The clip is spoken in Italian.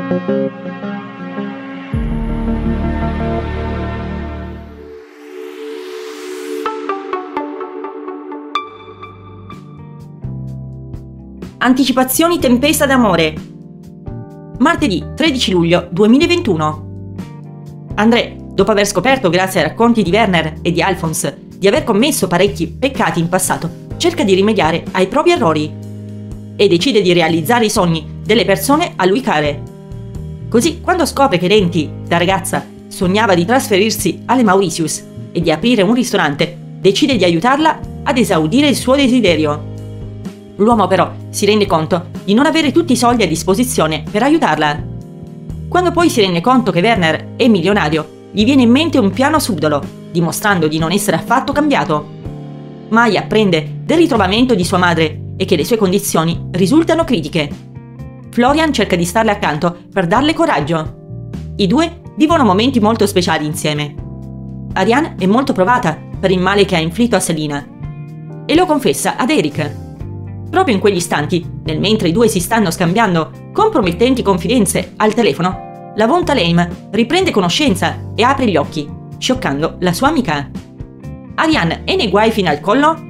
Anticipazioni Tempesta d'amore. Martedì 13 luglio 2021. André, dopo aver scoperto grazie ai racconti di Werner e di Alphonse di aver commesso parecchi peccati in passato, cerca di rimediare ai propri errori e decide di realizzare i sogni delle persone a lui care. Così, quando scopre che Lenti, da ragazza, sognava di trasferirsi alle Mauritius e di aprire un ristorante, decide di aiutarla ad esaudire il suo desiderio. L'uomo però si rende conto di non avere tutti i soldi a disposizione per aiutarla. Quando poi si rende conto che Werner è milionario, gli viene in mente un piano subdolo, dimostrando di non essere affatto cambiato. Mai apprende del ritrovamento di sua madre e che le sue condizioni risultano critiche. Florian cerca di starle accanto per darle coraggio. I due vivono momenti molto speciali insieme. Ariane è molto provata per il male che ha inflitto a Selina e lo confessa ad Eric. Proprio in quegli istanti, nel mentre i due si stanno scambiando compromettenti confidenze al telefono, la Von Thalheim riprende conoscenza e apre gli occhi, scioccando la sua amica. Ariane è nei guai fino al collo?